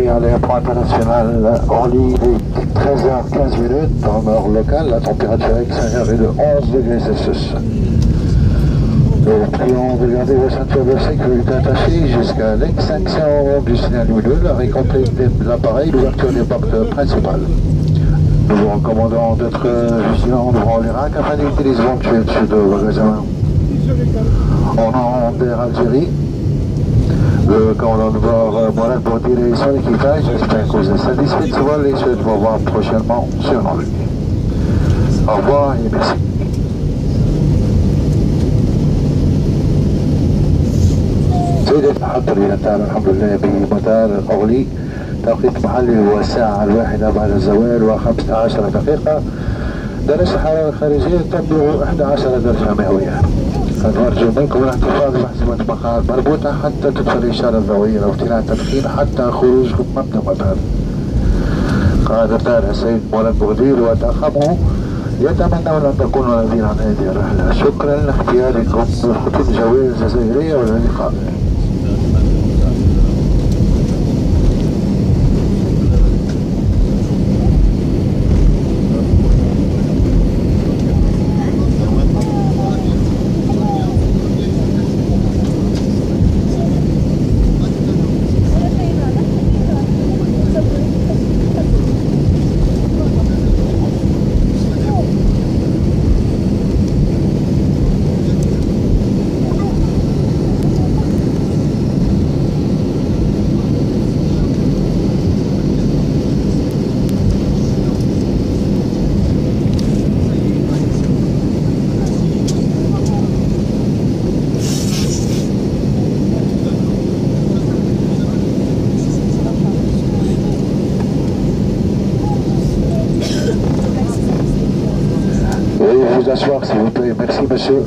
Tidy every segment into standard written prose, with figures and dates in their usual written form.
à l'aéroport international Orly, il est 13h15 en heure locale. La température extérieure est de 11 degrés Celsius. Nous prions de garder vos ceintures de sécurité attachées jusqu'à l'extinction du signal lumineux, l'arrêt complet de l'appareil, l'ouverture des portes principales. Nous vous recommandons d'être vigilants devant les racks afin d'éviter les éventuels dessus de magasins. On nom d'Air Algérie, le commandant de bord Mourad Bourdiri et son équipage, j'espère que vous êtes satisfaits de ce vol et souhaite vous revoir prochainement sur nos lignes. Au revoir et merci. سيدي الحضر ينتهي الحمد لله بمطار أغلي. توقيت محلي هو الساعة 1 بعد الزوال و15 دقيقة. درجة الحرارة الخارجية تبلغ 11 درجة مئوية. نرجو منكم الاحتفاظ بحزمة مقعد مربوطة حتى تدخل الإشارة الضوئية وامتناع التدخين حتى خروجكم من المطار. قادة السيد مولد بغدير وطاقمه يتمنون أن تكونوا راضين عن هذه الرحلة. شكرا لاختياركم للخطوط الجوية الجزائرية واللقاء. Vous asseoir s'il vous plaît. Merci monsieur.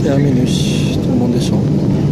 Terminus, tout le monde descend.